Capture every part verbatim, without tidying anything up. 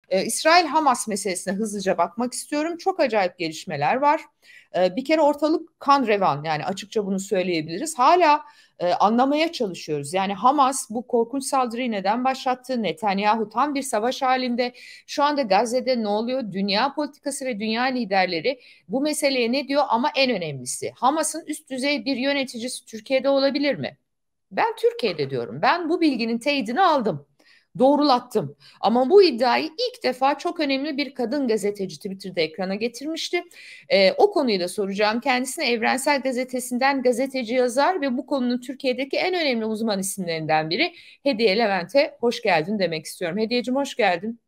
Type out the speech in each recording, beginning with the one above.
Ee, İsrail-Hamas meselesine hızlıca bakmak istiyorum. Çok acayip gelişmeler var. Ee, bir kere ortalık kan revan, yani açıkça bunu söyleyebiliriz. Hala e, anlamaya çalışıyoruz. Yani Hamas bu korkunç saldırıyı neden başlattı? Netanyahu tam bir savaş halinde. Şu anda Gazze'de ne oluyor? Dünya politikası ve dünya liderleri bu meseleye ne diyor? Ama en önemlisi, Hamas'ın üst düzey bir yöneticisi Türkiye'de olabilir mi? Ben Türkiye'de diyorum. Ben bu bilginin teyidini aldım. Doğrulattım. Ama bu iddiayı ilk defa çok önemli bir kadın gazeteci Twitter'da ekrana getirmişti. Ee, o konuyu da soracağım kendisine. Evrensel Gazetesi'nden gazeteci yazar ve bu konunun Türkiye'deki en önemli uzman isimlerinden biri Hediye Levent'e hoş geldin demek istiyorum. Hediyeciğim, hoş geldin.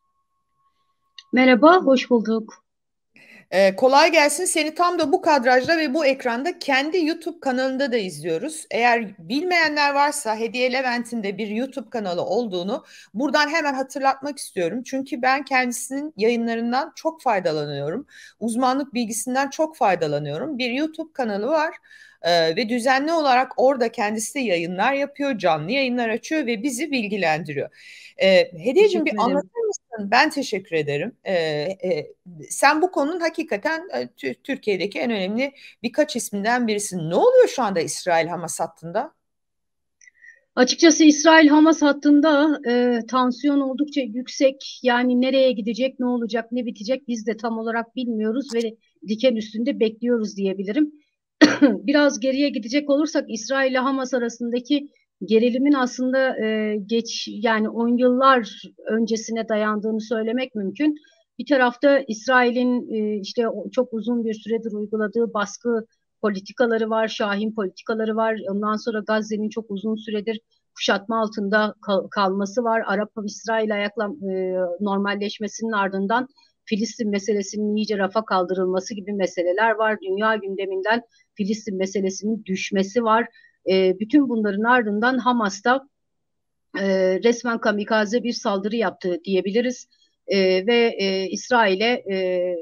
Merhaba, hoş bulduk. Ee, kolay gelsin. Seni tam da bu kadrajda ve bu ekranda kendi YouTube kanalında da izliyoruz. Eğer bilmeyenler varsa Hediye Levent'in de bir YouTube kanalı olduğunu buradan hemen hatırlatmak istiyorum. Çünkü ben kendisinin yayınlarından çok faydalanıyorum. Uzmanlık bilgisinden çok faydalanıyorum. Bir YouTube kanalı var. Ee, ve düzenli olarak orada kendisi de yayınlar yapıyor, canlı yayınlar açıyor ve bizi bilgilendiriyor. Ee, Hediyeciğim, bir Teşekkür ederim. anlatır mısın? Ben teşekkür ederim. Ee, e, sen bu konunun hakikaten e, Türkiye'deki en önemli birkaç isminden birisin. Ne oluyor şu anda İsrail-Hamas hattında? Açıkçası İsrail-Hamas hattında e, tansiyon oldukça yüksek. Yani nereye gidecek, ne olacak, ne bitecek biz de tam olarak bilmiyoruz ve diken üstünde bekliyoruz diyebilirim. Biraz geriye gidecek olursak İsrail ile Hamas arasındaki gerilimin aslında e, geç yani on yıllar öncesine dayandığını söylemek mümkün. Bir tarafta İsrail'in e, işte çok uzun bir süredir uyguladığı baskı politikaları var, Şahin politikaları var. Ondan sonra Gazze'nin çok uzun süredir kuşatma altında kal kalması var. Arap-İsrail ayakla e, normalleşmesinin ardından Filistin meselesinin iyice rafa kaldırılması gibi meseleler var. Dünya gündeminden Filistin meselesinin düşmesi var. E, bütün bunların ardından Hamas'ta e, resmen kamikaze bir saldırı yaptı diyebiliriz. E, ve e, İsrail'e e,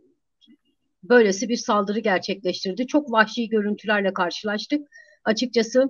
böylesi bir saldırı gerçekleştirdi. Çok vahşi görüntülerle karşılaştık. Açıkçası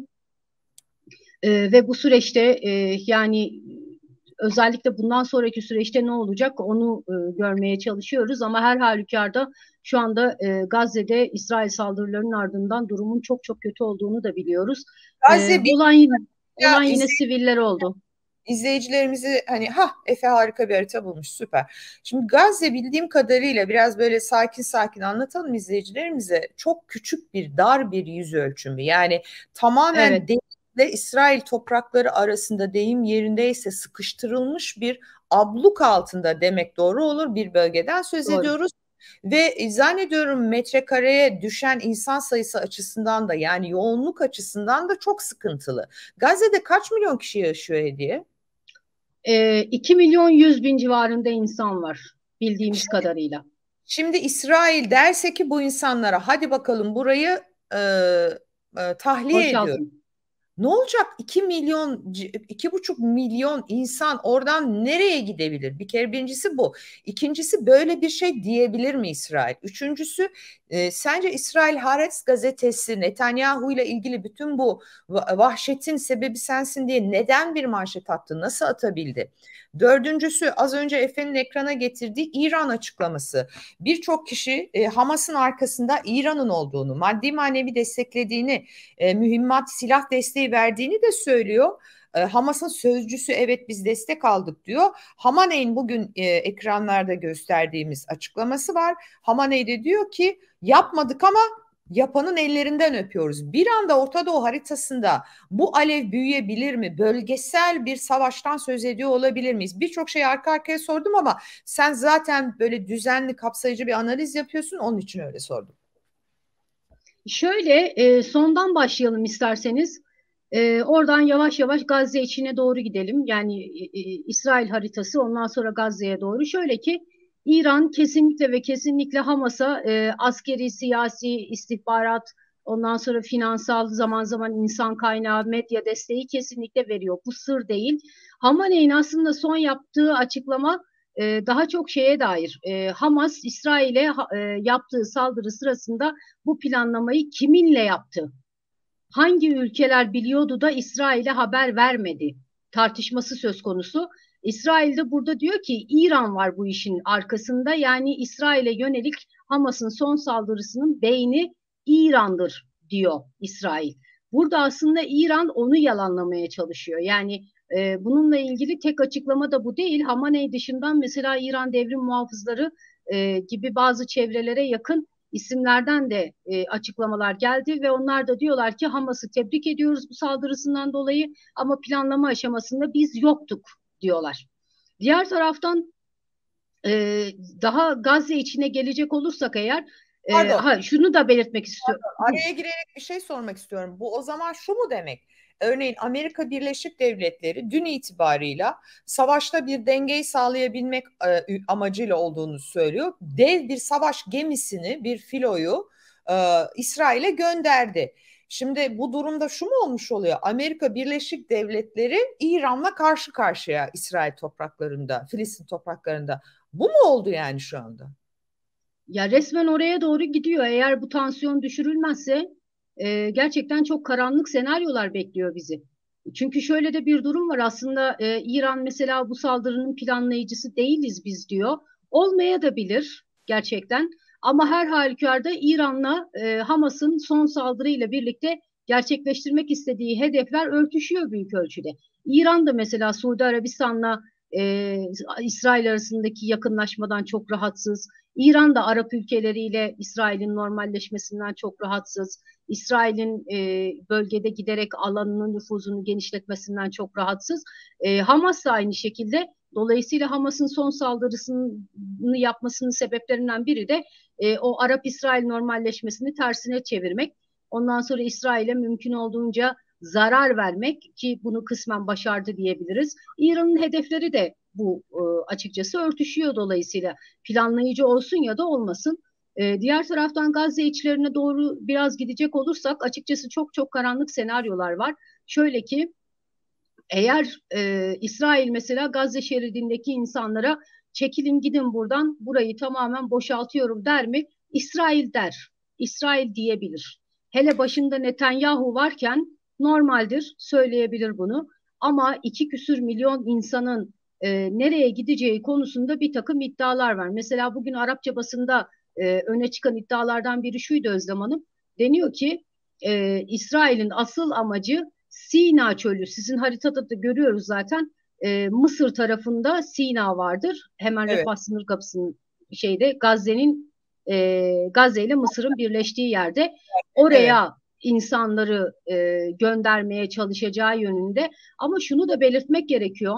e, ve bu süreçte e, yani özellikle bundan sonraki süreçte ne olacak onu e, görmeye çalışıyoruz ama her halükarda şu anda e, Gazze'de İsrail saldırılarının ardından durumun çok çok kötü olduğunu da biliyoruz. E, Gazze bir olan yine ya, olan yine siviller oldu. İzleyicilerimizi hani ha Efe harika bir harita bulmuş, süper. Şimdi Gazze bildiğim kadarıyla biraz böyle sakin sakin anlatalım izleyicilerimize. Çok küçük bir dar bir yüz ölçümü, yani Evet, tamamen devletle İsrail toprakları arasında, deyim yerindeyse, sıkıştırılmış bir abluk altında demek doğru olur, bir bölgeden söz doğru. ediyoruz. Ve zannediyorum metrekareye düşen insan sayısı açısından da, yani yoğunluk açısından da çok sıkıntılı. Gazze'de kaç milyon kişi yaşıyor Hediye? E, iki milyon yüz bin civarında insan var bildiğimiz kadarıyla. Şimdi İsrail derse ki bu insanlara hadi bakalım burayı e, e, tahliye ediyor. Boşaltın. Ne olacak? iki milyon, iki buçuk milyon insan oradan nereye gidebilir? Bir kere birincisi bu. İkincisi, böyle bir şey diyebilir mi İsrail? Üçüncüsü, e, sence İsrail Haaretz gazetesi Netanyahu ile ilgili bütün bu vahşetin sebebi sensin diye neden bir manşet attı? Nasıl atabildi? Dördüncüsü, az önce Efe'nin ekrana getirdiği İran açıklaması. Birçok kişi e, Hamas'ın arkasında İran'ın olduğunu, maddi manevi desteklediğini, e, mühimmat, silah desteği verdiğini de söylüyor. E, Hamas'ın sözcüsü evet biz destek aldık diyor. Hamaney'in bugün e, ekranlarda gösterdiğimiz açıklaması var. Hamaney de diyor ki yapmadık ama yapanın ellerinden öpüyoruz. Bir anda Orta Doğu haritasında bu alev büyüyebilir mi? Bölgesel bir savaştan söz ediyor olabilir miyiz? Birçok şey arka arkaya sordum ama sen zaten böyle düzenli, kapsayıcı bir analiz yapıyorsun. Onun için öyle sordum. Şöyle e, sondan başlayalım isterseniz. E, oradan yavaş yavaş Gazze içine doğru gidelim. Yani e, e, İsrail haritası ondan sonra Gazze'ye doğru. Şöyle ki İran kesinlikle ve kesinlikle Hamas'a e, askeri, siyasi, istihbarat, ondan sonra finansal, zaman zaman insan kaynağı, medya desteği kesinlikle veriyor. Bu sır değil. Hamaney'in aslında son yaptığı açıklama e, daha çok şeye dair. E, Hamas İsrail'e e, yaptığı saldırı sırasında bu planlamayı kiminle yaptı? Hangi ülkeler biliyordu da İsrail'e haber vermedi? Tartışması söz konusu. İsrail de burada diyor ki İran var bu işin arkasında. Yani İsrail'e yönelik Hamas'ın son saldırısının beyni İran'dır diyor İsrail. Burada aslında İran onu yalanlamaya çalışıyor. Yani e, bununla ilgili tek açıklama da bu değil. Hamaney dışından mesela İran devrim muhafızları e, gibi bazı çevrelere yakın isimlerden de e, açıklamalar geldi ve onlar da diyorlar ki Hamas'ı tebrik ediyoruz bu saldırısından dolayı ama planlama aşamasında biz yoktuk diyorlar. Diğer taraftan e, daha Gazze içine gelecek olursak eğer e, Pardon. ha, şunu da belirtmek istiyorum. Pardon, araya girerek bir şey sormak istiyorum. Bu o zaman şu mu demek? Örneğin Amerika Birleşik Devletleri dün itibarıyla savaşta bir dengeyi sağlayabilmek e, amacıyla olduğunu söylüyor. Dev bir savaş gemisini, bir filoyu e, İsrail'e gönderdi. Şimdi bu durumda şu mu olmuş oluyor? Amerika Birleşik Devletleri İran'la karşı karşıya İsrail topraklarında, Filistin topraklarında. Bu mu oldu yani şu anda? Ya resmen oraya doğru gidiyor. Eğer bu tansiyon düşürülmezse e, gerçekten çok karanlık senaryolar bekliyor bizi. Çünkü şöyle de bir durum var. Aslında e, İran mesela bu saldırının planlayıcısı değiliz biz diyor. Olmaya da bilir gerçekten. Ama her halükarda İran'la e, Hamas'ın son saldırıyla birlikte gerçekleştirmek istediği hedefler örtüşüyor büyük ölçüde. İran da mesela Suudi Arabistan'la e, İsrail arasındaki yakınlaşmadan çok rahatsız. İran da Arap ülkeleriyle İsrail'in normalleşmesinden çok rahatsız. İsrail'in e, bölgede giderek alanının nüfuzunu genişletmesinden çok rahatsız. E, Hamas da aynı şekilde. Dolayısıyla Hamas'ın son saldırısını yapmasının sebeplerinden biri de e, o Arap-İsrail normalleşmesini tersine çevirmek. Ondan sonra İsrail'e mümkün olduğunca zarar vermek ki bunu kısmen başardı diyebiliriz. İran'ın hedefleri de bu e, açıkçası örtüşüyor dolayısıyla planlayıcı olsun ya da olmasın. E, diğer taraftan Gazze içlerine doğru biraz gidecek olursak açıkçası çok çok karanlık senaryolar var. Şöyle ki eğer e, İsrail mesela Gazze şeridindeki insanlara çekilin gidin buradan burayı tamamen boşaltıyorum der mi? İsrail der. İsrail diyebilir. Hele başında Netanyahu varken normaldir söyleyebilir bunu. Ama iki küsür milyon insanın e, nereye gideceği konusunda bir takım iddialar var. Mesela bugün Arapça basında e, öne çıkan iddialardan biri şuydu Özlem Hanım. Deniyor ki e, İsrail'in asıl amacı Sina Çölü. Sizin haritada da görüyoruz zaten. E, Mısır tarafında Sina vardır. Hemen Evet. Refah sınır kapısının şeyde Gazze'nin e, Gazze ile Mısır'ın birleştiği yerde oraya evet. insanları e, göndermeye çalışacağı yönünde. Ama şunu da belirtmek gerekiyor.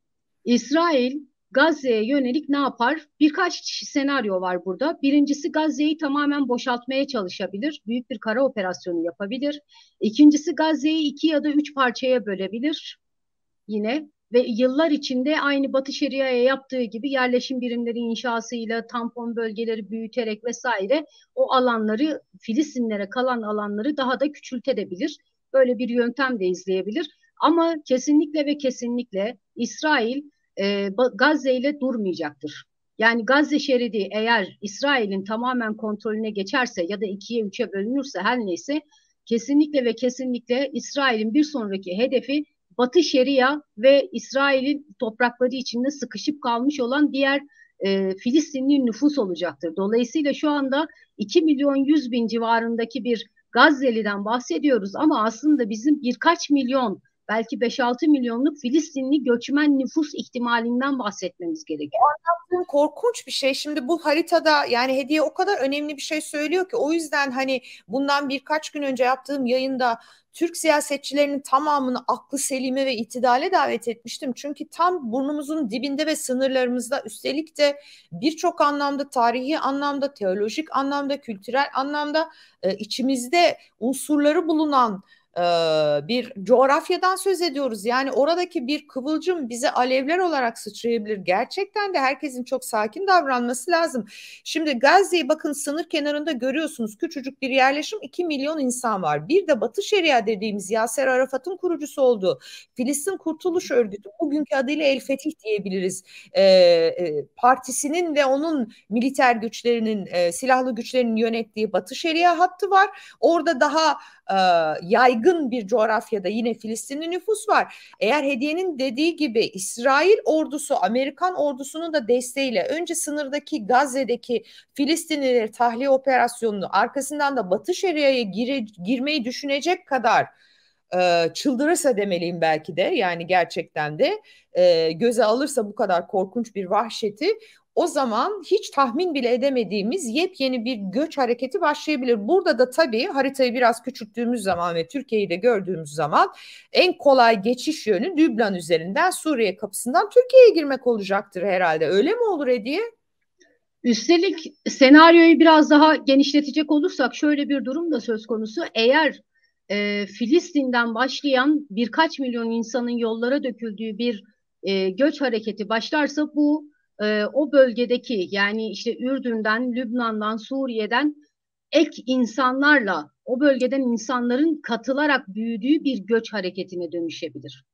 İsrail Gazze'ye yönelik ne yapar? Birkaç senaryo var burada. Birincisi Gazze'yi tamamen boşaltmaya çalışabilir. Büyük bir kara operasyonu yapabilir. İkincisi Gazze'yi iki ya da üç parçaya bölebilir yine. Ve yıllar içinde aynı Batı Şeria'ya yaptığı gibi yerleşim birimleri inşasıyla, tampon bölgeleri büyüterek vesaire o alanları, Filistinlere kalan alanları daha da küçültebilir. Böyle bir yöntem de izleyebilir. Ama kesinlikle ve kesinlikle İsrail e, Gazze ile durmayacaktır. Yani Gazze şeridi eğer İsrail'in tamamen kontrolüne geçerse ya da ikiye üçe bölünürse her neyse kesinlikle ve kesinlikle İsrail'in bir sonraki hedefi Batı Şeria ve İsrail'in toprakları içinde sıkışıp kalmış olan diğer e, Filistinli nüfus olacaktır. Dolayısıyla şu anda iki milyon yüz bin civarındaki bir Gazze'liden bahsediyoruz ama aslında bizim birkaç milyon belki beş altı milyonluk Filistinli göçmen nüfus ihtimalinden bahsetmemiz gerekiyor. Anlattığım korkunç bir şey. Şimdi bu haritada yani Hediye o kadar önemli bir şey söylüyor ki o yüzden hani bundan birkaç gün önce yaptığım yayında Türk siyasetçilerinin tamamını aklı selime ve itidale davet etmiştim. Çünkü tam burnumuzun dibinde ve sınırlarımızda üstelik de birçok anlamda tarihi anlamda, teolojik anlamda, kültürel anlamda e, içimizde unsurları bulunan bir coğrafyadan söz ediyoruz. Yani oradaki bir kıvılcım bize alevler olarak sıçrayabilir. Gerçekten de herkesin çok sakin davranması lazım. Şimdi Gazze'yi bakın sınır kenarında görüyorsunuz. Küçücük bir yerleşim iki milyon insan var. Bir de Batı Şeria dediğimiz Yaser Arafat'ın kurucusu olduğu Filistin Kurtuluş Örgütü, bugünkü adıyla El Fetih diyebiliriz. E, e, partisinin ve onun militer güçlerinin, e, silahlı güçlerinin yönettiği Batı Şeria hattı var. Orada daha e, yaygın bir coğrafyada yine Filistinli nüfus var. Eğer Hediye'nin dediği gibi İsrail ordusu Amerikan ordusunun da desteğiyle önce sınırdaki Gazze'deki Filistinlileri tahliye operasyonunu arkasından da Batı Şeria'ya gire, girmeyi düşünecek kadar e, çıldırırsa demeliyim belki de, yani gerçekten de e, göze alırsa bu kadar korkunç bir vahşeti, o zaman hiç tahmin bile edemediğimiz yepyeni bir göç hareketi başlayabilir. Burada da tabii haritayı biraz küçülttüğümüz zaman ve Türkiye'yi de gördüğümüz zaman en kolay geçiş yönü Lübnan üzerinden Suriye kapısından Türkiye'ye girmek olacaktır herhalde. Öyle mi olur Hediye? Üstelik senaryoyu biraz daha genişletecek olursak şöyle bir durum da söz konusu. Eğer e, Filistin'den başlayan birkaç milyon insanın yollara döküldüğü bir e, göç hareketi başlarsa bu e, o bölgedeki, yani işte Ürdün'den, Lübnan'dan, Suriye'den ek insanlarla o bölgeden insanların katılarak büyüdüğü bir göç hareketine dönüşebilir.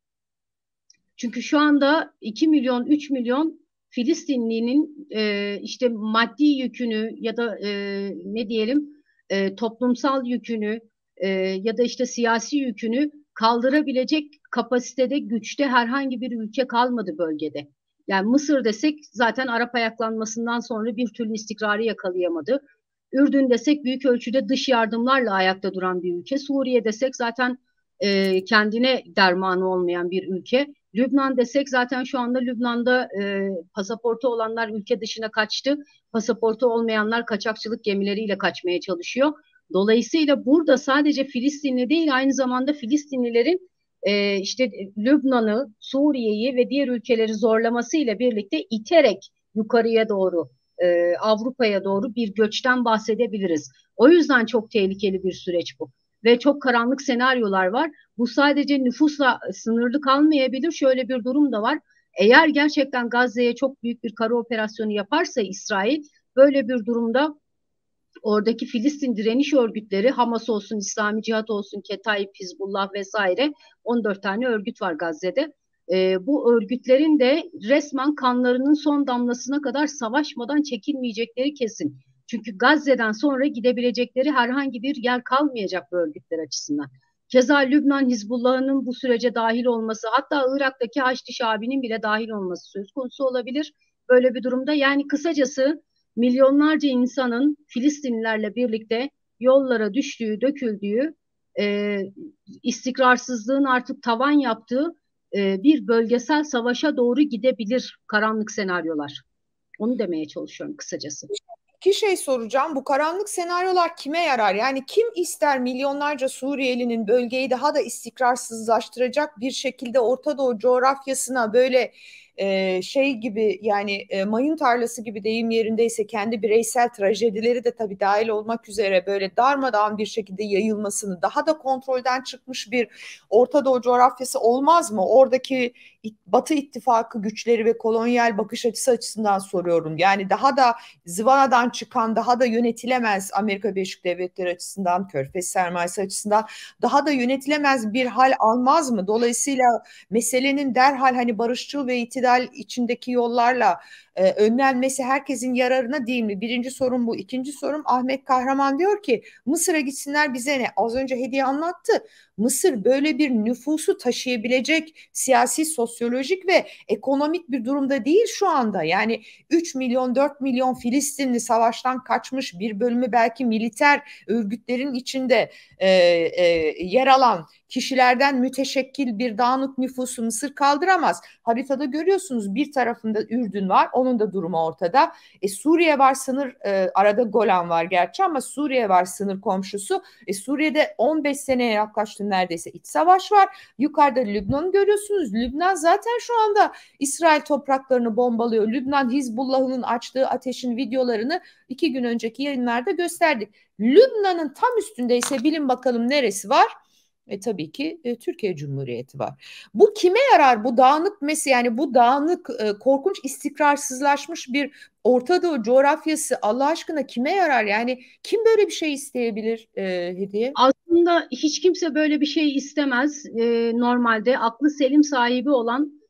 Çünkü şu anda iki milyon, üç milyon Filistinlinin e, işte maddi yükünü ya da e, ne diyelim e, toplumsal yükünü e, ya da işte siyasi yükünü kaldırabilecek kapasitede, güçte herhangi bir ülke kalmadı bölgede. Yani Mısır desek zaten Arap ayaklanmasından sonra bir türlü istikrarı yakalayamadı. Ürdün desek büyük ölçüde dış yardımlarla ayakta duran bir ülke. Suriye desek zaten e, kendine dermanı olmayan bir ülke. Lübnan desek zaten şu anda Lübnan'da e, pasaportu olanlar ülke dışına kaçtı. Pasaportu olmayanlar kaçakçılık gemileriyle kaçmaya çalışıyor. Dolayısıyla burada sadece Filistinli değil, aynı zamanda Filistinlilerin e, işte Lübnan'ı, Suriye'yi ve diğer ülkeleri zorlamasıyla birlikte iterek yukarıya doğru, e, Avrupa'ya doğru bir göçten bahsedebiliriz. O yüzden çok tehlikeli bir süreç bu. Ve çok karanlık senaryolar var. Bu sadece nüfusla sınırlı kalmayabilir. Şöyle bir durum da var. Eğer gerçekten Gazze'ye çok büyük bir kara operasyonu yaparsa İsrail, böyle bir durumda oradaki Filistin direniş örgütleri, Hamas olsun, İslami Cihat olsun, Ketaib, Hizbullah vesaire, on dört tane örgüt var Gazze'de. E, bu örgütlerin de resmen kanlarının son damlasına kadar savaşmadan çekilmeyecekleri kesin. Çünkü Gazze'den sonra gidebilecekleri herhangi bir yer kalmayacak bu örgütler açısından. Keza Lübnan Hizbullah'ının bu sürece dahil olması, hatta Irak'taki Haçlı Şabi'nin bile dahil olması söz konusu olabilir. Böyle bir durumda, yani kısacası milyonlarca insanın Filistinlilerle birlikte yollara düştüğü, döküldüğü, e, istikrarsızlığın artık tavan yaptığı e, bir bölgesel savaşa doğru gidebilir karanlık senaryolar. Onu demeye çalışıyorum kısacası. İki şey soracağım. Bu karanlık senaryolar kime yarar? Yani kim ister milyonlarca Suriyelinin bölgeyi daha da istikrarsızlaştıracak bir şekilde Orta Doğu coğrafyasına böyle e, şey gibi, yani e, mayın tarlası gibi, deyim yerindeyse, kendi bireysel trajedileri de tabii dahil olmak üzere böyle darmadağın bir şekilde yayılmasını, daha da kontrolden çıkmış bir Orta Doğu coğrafyası olmaz mı? Oradaki Batı İttifakı güçleri ve kolonyal bakış açısı açısından soruyorum. Yani daha da zıvanadan çıkan, daha da yönetilemez, Amerika Birleşik Devletleri açısından, Körfez sermayesi açısından daha da yönetilemez bir hal almaz mı? Dolayısıyla meselenin derhal hani barışçıl ve itidal içindeki yollarla e, önlenmesi herkesin yararına değil mi? Birinci sorum bu. İkinci sorum, Ahmet Kahraman diyor ki Mısır'a gitsinler bize ne? Az önce Hediye anlattı. Mısır böyle bir nüfusu taşıyabilecek siyasi, sosyolojik ve ekonomik bir durumda değil şu anda. Yani üç milyon, dört milyon Filistinli savaştan kaçmış, bir bölümü belki militer örgütlerin içinde e, e, yer alan kişilerden müteşekkil bir dağınık nüfusu Mısır kaldıramaz. Haritada görüyorsunuz, bir tarafında Ürdün var, onun da durumu ortada. E, Suriye var, sınır e, arada Golan var gerçi, ama Suriye var sınır komşusu. E, Suriye'de on beş seneye yaklaştı neredeyse iç savaş var. Yukarıda Lübnan'ı görüyorsunuz. Lübnan zaten şu anda İsrail topraklarını bombalıyor. Lübnan Hizbullah'ın açtığı ateşin videolarını iki gün önceki yayınlarda gösterdik. Lübnan'ın tam üstündeyse bilin bakalım neresi var? E tabii ki e, Türkiye Cumhuriyeti var. Bu kime yarar? Bu dağınık mesela, yani bu dağınık, e, korkunç, istikrarsızlaşmış bir Orta Doğu coğrafyası Allah aşkına kime yarar? Yani kim böyle bir şey isteyebilir e, Hediye? Aslında hiç kimse böyle bir şey istemez. Ee, normalde aklı selim sahibi olan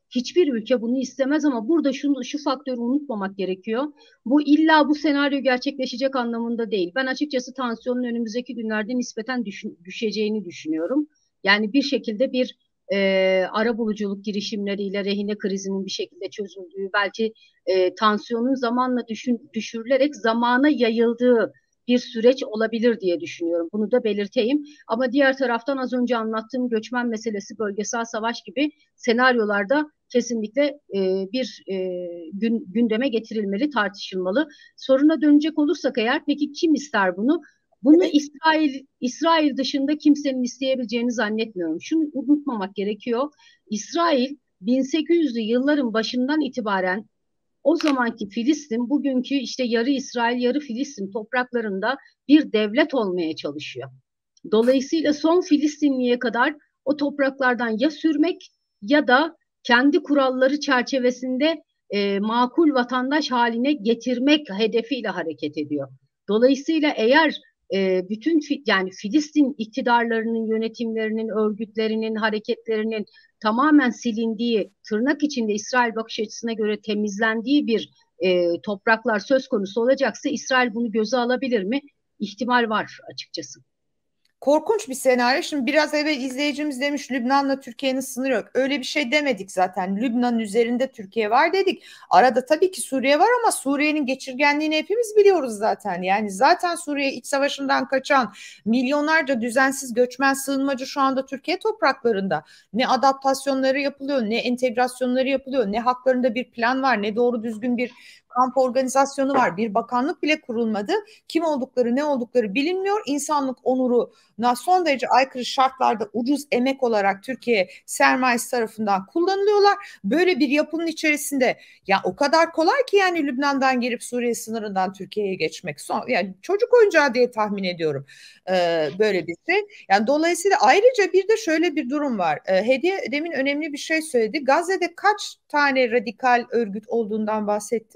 Hiçbir ülke bunu istemez ama burada şunu, şu faktörü unutmamak gerekiyor. Bu illa bu senaryo gerçekleşecek anlamında değil. Ben açıkçası tansiyonun önümüzdeki günlerde nispeten düşün, düşeceğini düşünüyorum. Yani bir şekilde bir e, arabuluculuk girişimleriyle rehine krizinin bir şekilde çözüldüğü, belki e, tansiyonun zamanla düşün, düşürülerek zamana yayıldığı bir süreç olabilir diye düşünüyorum. Bunu da belirteyim. Ama diğer taraftan az önce anlattığım göçmen meselesi, bölgesel savaş gibi senaryolarda kesinlikle e, bir e, gün, gündeme getirilmeli, tartışılmalı. Soruna dönecek olursak eğer, peki kim ister bunu? Bunu Evet. İsrail İsrail dışında kimsenin isteyebileceğini zannetmiyorum. Şunu unutmamak gerekiyor. İsrail bin sekiz yüzlü yılların başından itibaren o zamanki Filistin, bugünkü işte yarı İsrail, yarı Filistin topraklarında bir devlet olmaya çalışıyor. Dolayısıyla son Filistinliye kadar o topraklardan ya sürmek ya da kendi kuralları çerçevesinde e, makul vatandaş haline getirmek hedefiyle hareket ediyor. Dolayısıyla eğer e, bütün yani Filistin iktidarlarının, yönetimlerinin, örgütlerinin, hareketlerinin tamamen silindiği, tırnak içinde İsrail bakış açısına göre temizlendiği bir e, topraklar söz konusu olacaksa İsrail bunu göze alabilir mi? İhtimal var açıkçası. Korkunç bir senaryo. Şimdi biraz evvel izleyicimiz demiş Lübnan'la Türkiye'nin sınırı yok. Öyle bir şey demedik zaten. Lübnan'ın üzerinde Türkiye var dedik. Arada tabii ki Suriye var ama Suriye'nin geçirgenliğini hepimiz biliyoruz zaten. Yani zaten Suriye iç savaşından kaçan milyonlarca düzensiz göçmen sığınmacı şu anda Türkiye topraklarında. Ne adaptasyonları yapılıyor, ne entegrasyonları yapılıyor, ne haklarında bir plan var, ne doğru düzgün bir kamp organizasyonu var. Bir bakanlık bile kurulmadı. Kim oldukları, ne oldukları bilinmiyor. İnsanlık onuru son derece aykırı şartlarda ucuz emek olarak Türkiye sermayesi tarafından kullanılıyorlar. Böyle bir yapının içerisinde ya o kadar kolay ki yani Lübnan'dan girip Suriye sınırından Türkiye'ye geçmek. Son, yani çocuk oyuncağı diye tahmin ediyorum ee, böyle bir şey. Yani dolayısıyla ayrıca bir de şöyle bir durum var. Ee, Hediye demin önemli bir şey söyledi. Gazze'de kaç tane radikal örgüt olduğundan bahsetti?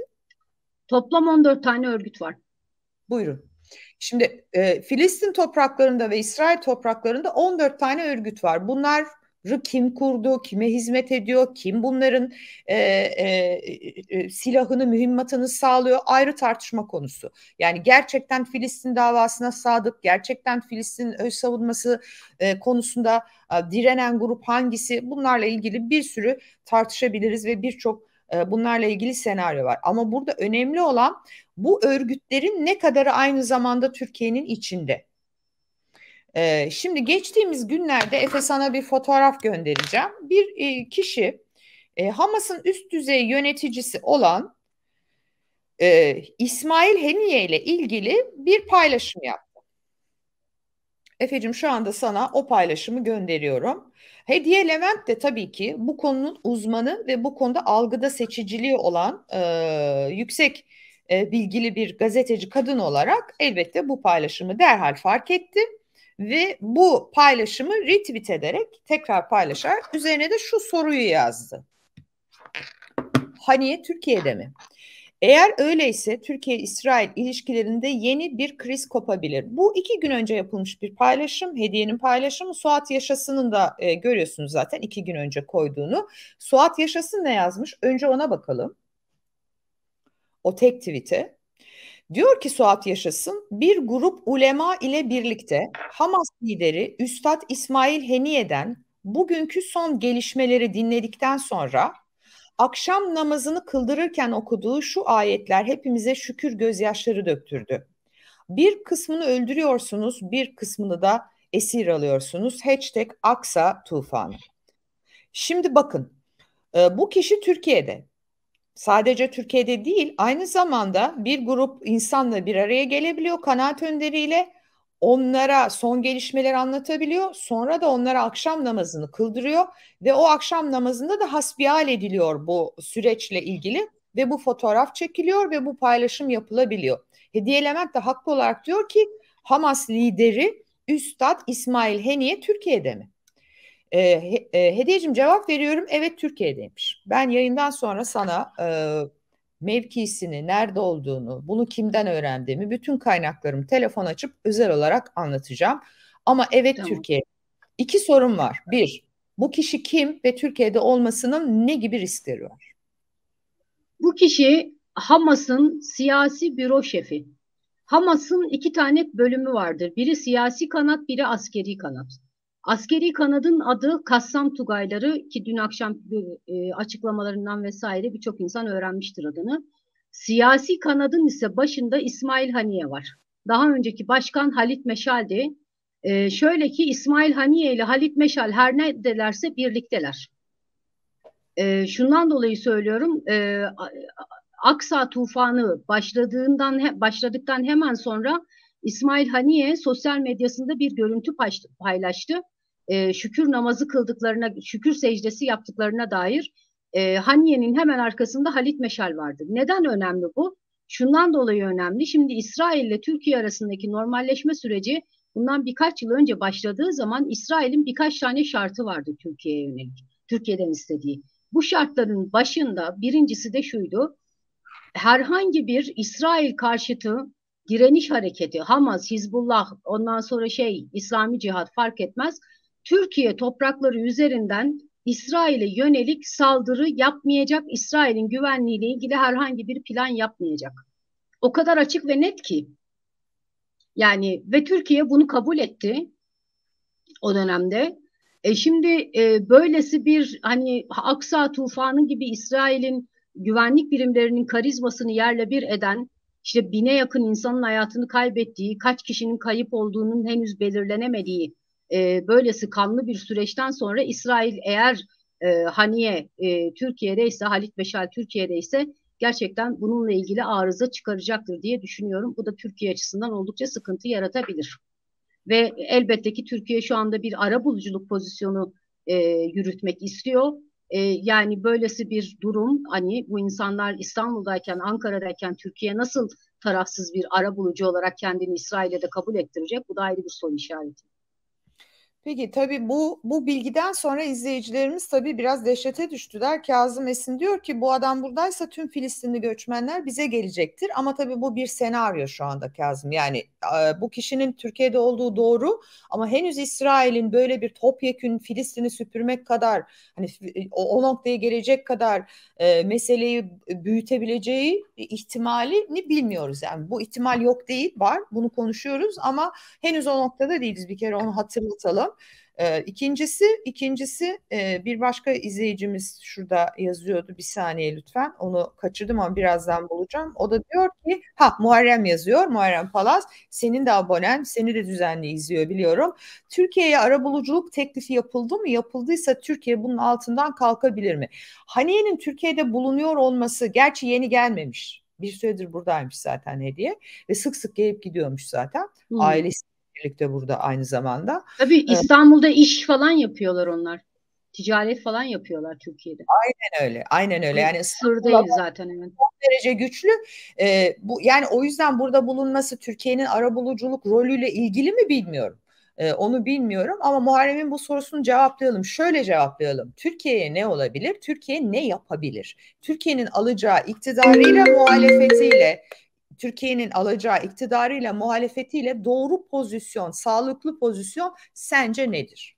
Toplam on dört tane örgüt var. Buyurun. Şimdi e, Filistin topraklarında ve İsrail topraklarında on dört tane örgüt var. Bunlar kim kurdu, kime hizmet ediyor, kim bunların e, e, e, silahını, mühimmatını sağlıyor ayrı tartışma konusu. Yani gerçekten Filistin davasına sadık, gerçekten Filistin öz savunması e, konusunda e, direnen grup hangisi? Bunlarla ilgili bir sürü tartışabiliriz ve birçok e, bunlarla ilgili senaryo var. Ama burada önemli olan bu örgütlerin ne kadarı aynı zamanda Türkiye'nin içinde. Ee, şimdi geçtiğimiz günlerde Efe sana bir fotoğraf göndereceğim. Bir e, kişi e, Hamas'ın üst düzey yöneticisi olan e, İsmail Haniye ile ilgili bir paylaşım yaptı. Efe'cim şu anda sana o paylaşımı gönderiyorum. Hediye Levent de tabii ki bu konunun uzmanı ve bu konuda algıda seçiciliği olan e, yüksek e, bilgili bir gazeteci kadın olarak elbette bu paylaşımı derhal fark etti ve bu paylaşımı retweet ederek tekrar paylaşarak üzerine de şu soruyu yazdı. Haniye Türkiye'de mi? Eğer öyleyse Türkiye-İsrail ilişkilerinde yeni bir kriz kopabilir. Bu iki gün önce yapılmış bir paylaşım, Hediye'nin paylaşımı. Suat Yaşasın'ın da e, görüyorsunuz zaten iki gün önce koyduğunu. Suat Yaşasın ne yazmış? Önce ona bakalım. O tek tweet'e. Diyor ki Suat Yaşasın, bir grup ulema ile birlikte Hamas lideri Üstad İsmail Haniye'den bugünkü son gelişmeleri dinledikten sonra akşam namazını kıldırırken okuduğu şu ayetler hepimize şükür gözyaşları döktürdü. Bir kısmını öldürüyorsunuz, bir kısmını da esir alıyorsunuz. Hashtag Aksa tufanı. Şimdi bakın, bu kişi Türkiye'de. Sadece Türkiye'de değil, aynı zamanda bir grup insanla bir araya gelebiliyor kanaat önderiyle. Onlara son gelişmeleri anlatabiliyor. Sonra da onlara akşam namazını kıldırıyor ve o akşam namazında da hasbihal ediliyor bu süreçle ilgili ve bu fotoğraf çekiliyor ve bu paylaşım yapılabiliyor. Hediye Levent de haklı olarak diyor ki Hamas lideri Üstad İsmail Haniye Türkiye'de mi? E, e, Hediyeciğim cevap veriyorum. Evet Türkiye'deymiş. Ben yayından sonra sana e, mevkisini, nerede olduğunu, bunu kimden öğrendiğimi, bütün kaynaklarımı telefon açıp özel olarak anlatacağım. Ama evet Tamam. Türkiye. İki sorum var. Bir, Bu kişi kim ve Türkiye'de olmasının ne gibi riskleri var? Bu kişi Hamas'ın siyasi büro şefi. Hamas'ın iki tane bölümü vardır. Biri siyasi kanat, biri askeri kanat. Askeri kanadın adı Kassam Tugayları, ki dün akşam e, açıklamalarından vesaire birçok insan öğrenmiştir adını. Siyasi kanadın ise başında İsmail Haniye var. Daha önceki başkan Halit Meşal'di. E, şöyle ki İsmail Haniye ile Halit Meşal her neredelerse birlikteler. E, şundan dolayı söylüyorum. E, Aksa tufanı başladığından başladıktan hemen sonra İsmail Haniye sosyal medyasında bir görüntü paylaştı. E, şükür namazı kıldıklarına, şükür secdesi yaptıklarına dair. E, Haniye'nin hemen arkasında Halit Meşal vardı. Neden önemli bu? Şundan dolayı önemli. Şimdi İsrail ile Türkiye arasındaki normalleşme süreci bundan birkaç yıl önce başladığı zaman İsrail'in birkaç tane şartı vardı Türkiye'ye yönelik. Türkiye'den istediği. Bu şartların başında birincisi de şuydu: herhangi bir İsrail karşıtı direniş hareketi, Hamas, Hizbullah, ondan sonra şey İslami Cihat fark etmez, Türkiye toprakları üzerinden İsrail'e yönelik saldırı yapmayacak, İsrail'in güvenliğiyle ilgili herhangi bir plan yapmayacak. O kadar açık ve net ki. Yani ve Türkiye bunu kabul etti o dönemde. E şimdi e, böylesi bir hani Aksa tufanı gibi İsrail'in güvenlik birimlerinin karizmasını yerle bir eden, işte bine yakın insanın hayatını kaybettiği, kaç kişinin kayıp olduğunun henüz belirlenemediği e, böylesi kanlı bir süreçten sonra İsrail eğer e, Haniye e, Türkiye'deyse, Halit Meşal Türkiye'deyse gerçekten bununla ilgili arıza çıkaracaktır diye düşünüyorum. Bu da Türkiye açısından oldukça sıkıntı yaratabilir. Ve elbette ki Türkiye şu anda bir arabuluculuk pozisyonu e, yürütmek istiyor. E, yani böylesi bir durum, hani bu insanlar İstanbul'dayken, Ankara'dayken Türkiye nasıl tarafsız bir arabulucu olarak kendini İsrail'e de kabul ettirecek? Bu da ayrı bir soru işareti. Peki tabii bu bu bilgiden sonra izleyicilerimiz tabii biraz dehşete düştüler. Kazım Esin diyor ki bu adam buradaysa tüm Filistinli göçmenler bize gelecektir. Ama tabii bu bir senaryo şu anda Kazım. Yani e, bu kişinin Türkiye'de olduğu doğru ama henüz İsrail'in böyle bir topyekün Filistin'i süpürmek kadar, hani o, o noktaya gelecek kadar e, meseleyi büyütebileceği ihtimalini bilmiyoruz. Yani bu ihtimal yok değil, var. Bunu konuşuyoruz ama henüz o noktada değiliz. Bir kere onu hatırlatalım. Ee, ikincisi, ikincisi e, bir başka izleyicimiz şurada yazıyordu. Bir saniye lütfen. Onu kaçırdım ama birazdan bulacağım. O da diyor ki, ha Muharrem yazıyor. Muharrem Palaz. Senin de abonen, seni de düzenli izliyor biliyorum. Türkiye'ye arabuluculuk teklifi yapıldı mı? Yapıldıysa Türkiye bunun altından kalkabilir mi? Haniye'nin Türkiye'de bulunuyor olması gerçi yeni gelmemiş. Bir süredir buradaymış zaten Hediye ve sık sık gelip gidiyormuş zaten. Hmm. Ailesi birlikte burada aynı zamanda. Tabii İstanbul'da ee, iş falan yapıyorlar onlar. Ticaret falan yapıyorlar Türkiye'de. Aynen öyle. Aynen öyle. Yani sır değil zaten. Evet. Son derece güçlü. Ee, bu yani o yüzden burada bulunması Türkiye'nin arabuluculuk rolüyle ilgili mi bilmiyorum. Ee, onu bilmiyorum ama Muharrem'in bu sorusunu cevaplayalım. Şöyle cevaplayalım. Türkiye'ye ne olabilir? Türkiye ne yapabilir? Türkiye'nin alacağı iktidarıyla muhalefetiyle Türkiye'nin alacağı iktidarıyla muhalefetiyle doğru pozisyon, sağlıklı pozisyon sence nedir?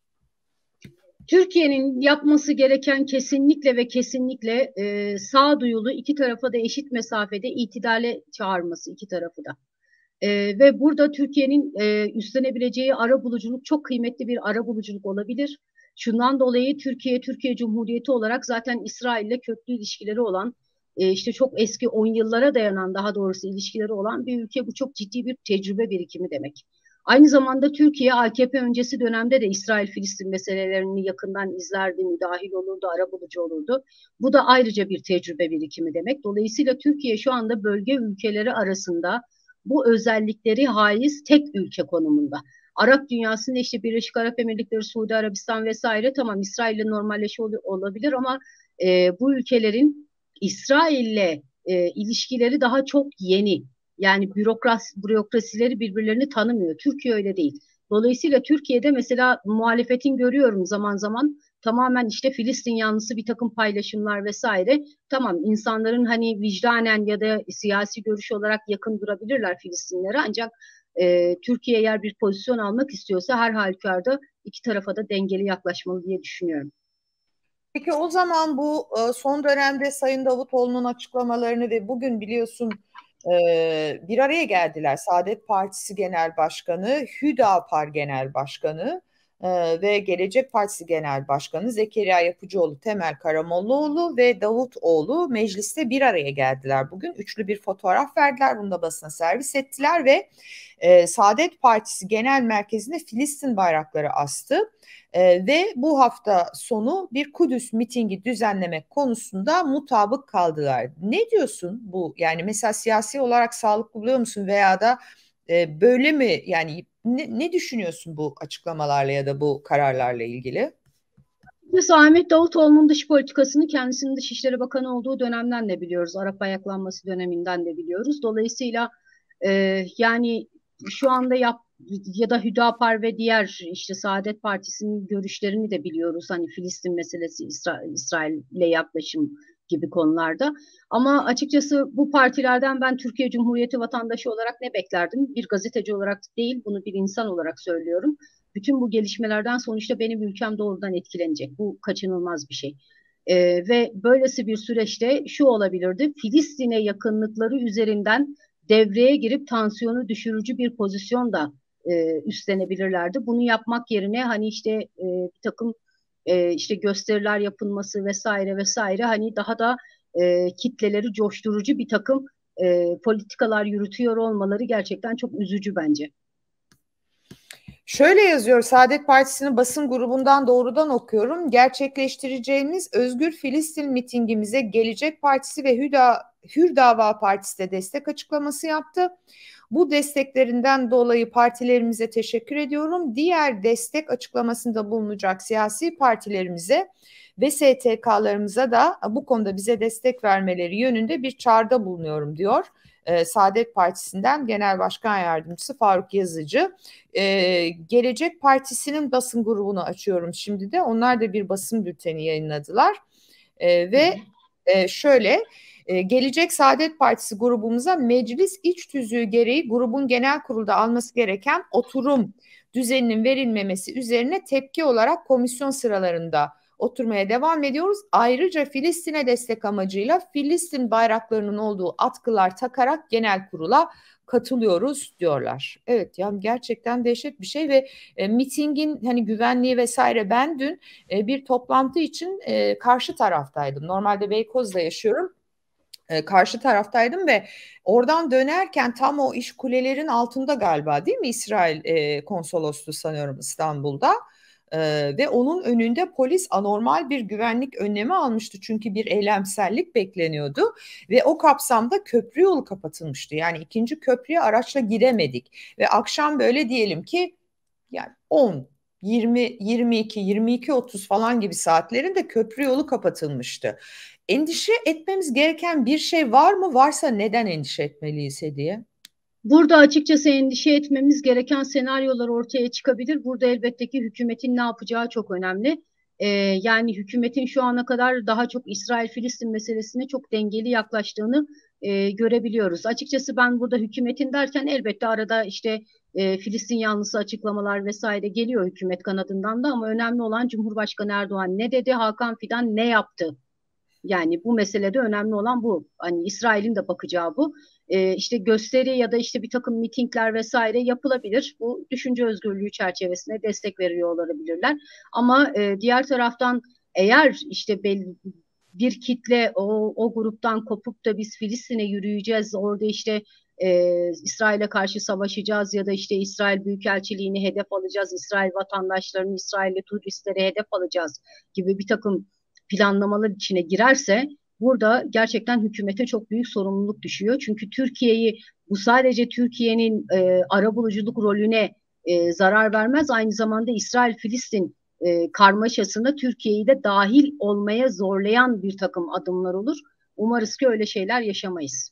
Türkiye'nin yapması gereken kesinlikle ve kesinlikle e, sağduyulu, iki tarafa da eşit mesafede itidale çağırması, iki tarafı da. E, ve burada Türkiye'nin e, üstlenebileceği arabuluculuk çok kıymetli bir arabuluculuk olabilir. Şundan dolayı Türkiye, Türkiye Cumhuriyeti olarak zaten İsrail'le köklü ilişkileri olan, e, işte çok eski on yıllara dayanan daha doğrusu ilişkileri olan bir ülke. Bu çok ciddi bir tecrübe birikimi demek. Aynı zamanda Türkiye A K P öncesi dönemde de İsrail-Filistin meselelerini yakından izlerdi, müdahil olurdu, arabulucu olurdu. Bu da ayrıca bir tecrübe birikimi demek. Dolayısıyla Türkiye şu anda bölge ülkeleri arasında bu özellikleri haiz tek ülke konumunda. Arap dünyasında işte Birleşik Arap Emirlikleri, Suudi Arabistan vesaire, tamam İsrail'le normalleşme olabilir ama e, bu ülkelerin İsrail'le e, ilişkileri daha çok yeni. Yani bürokrasi, bürokrasileri birbirlerini tanımıyor. Türkiye öyle değil. Dolayısıyla Türkiye'de mesela muhalefetin görüyorum zaman zaman tamamen işte Filistin yanlısı bir takım paylaşımlar vesaire. Tamam, insanların hani vicdanen ya da siyasi görüş olarak yakın durabilirler Filistinlere, ancak e, Türkiye eğer bir pozisyon almak istiyorsa her halükarda iki tarafa da dengeli yaklaşmalı diye düşünüyorum. Peki o zaman bu son dönemde Sayın Davutoğlu'nun açıklamalarını ve bugün biliyorsun bir araya geldiler. Saadet Partisi Genel Başkanı, Hüdapar Genel Başkanı ve Gelecek Partisi Genel Başkanı Zekeriya Yapıcıoğlu, Temel Karamollaoğlu ve Davutoğlu mecliste bir araya geldiler. Bugün üçlü bir fotoğraf verdiler. Bunu da basına servis ettiler ve Saadet Partisi Genel Merkezi'ne Filistin bayrakları astı. Ee, ve bu hafta sonu bir Kudüs mitingi düzenlemek konusunda mutabık kaldılar. Ne diyorsun bu? Yani mesela siyasi olarak sağlıklı buluyor musun veya da e, böyle mi? Yani ne, ne düşünüyorsun bu açıklamalarla ya da bu kararlarla ilgili? Biz Ahmet Davutoğlu'nun dış politikasını kendisinin Dışişleri Bakanı olduğu dönemden de biliyoruz. Arap ayaklanması döneminden de biliyoruz. Dolayısıyla e, yani şu anda yap ya da Hüdapar ve diğer işte Saadet Partisi'nin görüşlerini de biliyoruz. Hani Filistin meselesi, İsra İsrail'le yaklaşım gibi konularda. Ama açıkçası bu partilerden ben Türkiye Cumhuriyeti vatandaşı olarak ne beklerdim? Bir gazeteci olarak değil, bunu bir insan olarak söylüyorum. Bütün bu gelişmelerden sonuçta benim ülkem doğrudan etkilenecek. Bu kaçınılmaz bir şey. Ee, ve böylesi bir süreçte şu olabilirdi. Filistin'e yakınlıkları üzerinden devreye girip tansiyonu düşürücü bir pozisyon da e, üstlenebilirlerdi. Bunu yapmak yerine hani işte e, bir takım e, işte gösteriler yapılması vesaire vesaire hani daha da e, kitleleri coşturucu bir takım e, politikalar yürütüyor olmaları gerçekten çok üzücü bence. Şöyle yazıyor, Saadet Partisi'nin basın grubundan doğrudan okuyorum. Gerçekleştireceğimiz Özgür Filistin mitingimize Gelecek Partisi ve Hüda, Hür Dava Partisi de destek açıklaması yaptı. Bu desteklerinden dolayı partilerimize teşekkür ediyorum. Diğer destek açıklamasında bulunacak siyasi partilerimize ve S T K'larımıza da bu konuda bize destek vermeleri yönünde bir çağrıda bulunuyorum diyor. Saadet Partisi'nden Genel Başkan Yardımcısı Faruk Yazıcı. Ee, Gelecek Partisi'nin basın grubunu açıyorum şimdi de. Onlar da bir basın bülteni yayınladılar. Ee, ve e, şöyle... Gelecek Saadet Partisi grubumuza meclis iç tüzüğü gereği grubun genel kurulda alması gereken oturum düzeninin verilmemesi üzerine tepki olarak komisyon sıralarında oturmaya devam ediyoruz. Ayrıca Filistin'e destek amacıyla Filistin bayraklarının olduğu atkılar takarak genel kurula katılıyoruz diyorlar. Evet, yani gerçekten dehşet bir şey ve e, mitingin hani güvenliği vesaire, ben dün e, bir toplantı için e, karşı taraftaydım. Normalde Beykoz'da yaşıyorum. E, karşı taraftaydım ve oradan dönerken tam o iş kulelerin altında galiba, değil mi, İsrail e, konsolosluğu sanıyorum İstanbul'da. E, ve onun önünde polis anormal bir güvenlik önlemi almıştı çünkü bir eylemsellik bekleniyordu ve o kapsamda köprü yolu kapatılmıştı. Yani ikinci köprüye araçla giremedik ve akşam böyle diyelim ki yani on, yirmi, yirmi iki, yirmi iki otuz falan gibi saatlerinde köprü yolu kapatılmıştı. Endişe etmemiz gereken bir şey var mı? Varsa neden endişe etmeliyiz diye? Burada açıkçası endişe etmemiz gereken senaryolar ortaya çıkabilir. Burada elbette ki hükümetin ne yapacağı çok önemli. Ee, yani hükümetin şu ana kadar daha çok İsrail-Filistin meselesine çok dengeli yaklaştığını e, görebiliyoruz. Açıkçası ben burada hükümetin derken elbette arada işte e, Filistin yanlısı açıklamalar vesaire geliyor hükümet kanadından da, ama önemli olan Cumhurbaşkanı Erdoğan ne dedi, Hakan Fidan ne yaptı? Yani bu meselede önemli olan bu. Hani İsrail'in de bakacağı bu. Ee, işte gösteri ya da işte bir takım mitingler vesaire yapılabilir. Bu düşünce özgürlüğü çerçevesinde destek veriyor olabilirler. Ama e, diğer taraftan eğer işte belli bir kitle o, o gruptan kopup da biz Filistin'e yürüyeceğiz, orada işte e, İsrail'e karşı savaşacağız ya da işte İsrail Büyükelçiliğini hedef alacağız, İsrail vatandaşlarını, İsrail'li turistleri hedef alacağız gibi bir takım planlamalar içine girerse burada gerçekten hükümete çok büyük sorumluluk düşüyor. Çünkü Türkiye'yi, bu sadece Türkiye'nin e, arabuluculuk rolüne e, zarar vermez. Aynı zamanda İsrail-Filistin e, karmaşasında Türkiye'yi de dahil olmaya zorlayan bir takım adımlar olur. Umarız ki öyle şeyler yaşamayız.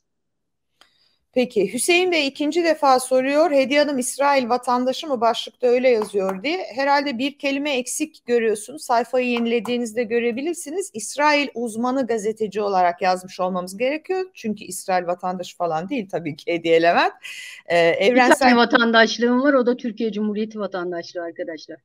Peki Hüseyin Bey ikinci defa soruyor. Hediye Hanım İsrail vatandaşı mı, başlıkta öyle yazıyor diye. Herhalde bir kelime eksik görüyorsunuz. Sayfayı yenilediğinizde görebilirsiniz. İsrail uzmanı gazeteci olarak yazmış olmamız gerekiyor. Çünkü İsrail vatandaşı falan değil tabii ki Hediye Levent. Ee, evrensel... Bir tane evrensel vatandaşlığım var, o da Türkiye Cumhuriyeti vatandaşlığı arkadaşlar.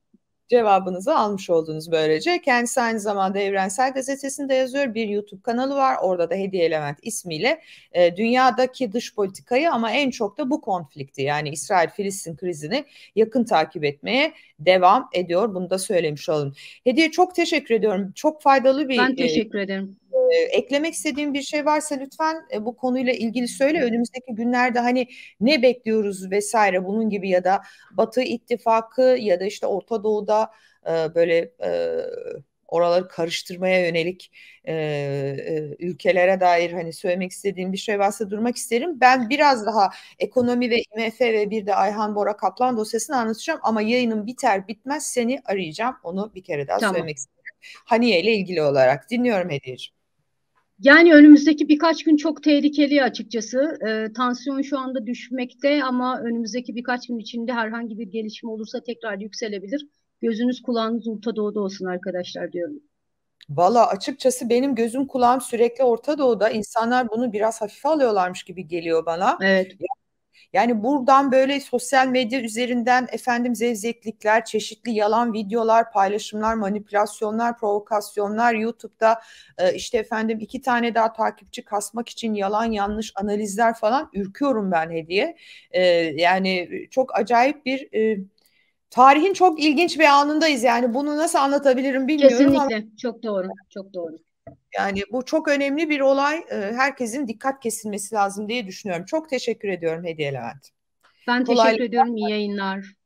Cevabınızı almış oldunuz böylece. Kendisi aynı zamanda Evrensel Gazetesi'nde yazıyor. Bir YouTube kanalı var. Orada da Hediye Levent ismiyle e, dünyadaki dış politikayı ama en çok da bu konflikti, yani İsrail-Filistin krizini yakın takip etmeye devam ediyor. Bunu da söylemiş olalım. Hediye, çok teşekkür ediyorum. Çok faydalı bir Ben e, teşekkür ederim. e, eklemek istediğim bir şey varsa lütfen e, bu konuyla ilgili söyle. Önümüzdeki günlerde hani ne bekliyoruz vesaire bunun gibi, ya da Batı İttifakı ya da işte Orta Doğu'da e, böyle e, oraları karıştırmaya yönelik e, e, ülkelere dair hani söylemek istediğim bir şey varsa durmak isterim. Ben biraz daha ekonomi ve I M F ve bir de Ayhan Bora Kaplan dosyasını anlatacağım ama yayının biter bitmez seni arayacağım. Onu bir kere daha Tamam. söylemek istedim. Haniye ile ilgili olarak dinliyorum Hediyeciğim. Yani önümüzdeki birkaç gün çok tehlikeli açıkçası. E, tansiyon şu anda düşmekte ama önümüzdeki birkaç gün içinde herhangi bir gelişme olursa tekrar yükselebilir. Gözünüz kulağınız Orta Doğu'da olsun arkadaşlar diyorum. Valla açıkçası benim gözüm kulağım sürekli Orta Doğu'da. İnsanlar bunu biraz hafife alıyorlarmış gibi geliyor bana. Evet. Yani buradan böyle sosyal medya üzerinden efendim zevzeklikler, çeşitli yalan videolar, paylaşımlar, manipülasyonlar, provokasyonlar, YouTube'da e, işte efendim iki tane daha takipçi kasmak için yalan yanlış analizler falan, ürküyorum ben Hediye. E, yani çok acayip bir e, tarihin çok ilginç bir anındayız, yani bunu nasıl anlatabilirim bilmiyorum ama Kesinlikle. Çok doğru. Çok doğru. yani bu çok önemli bir olay. E, Herkesin dikkat kesilmesi lazım diye düşünüyorum. Çok teşekkür ediyorum Hediye Levent. Ben Kolaylıklar. teşekkür ediyorum. İyi yayınlar.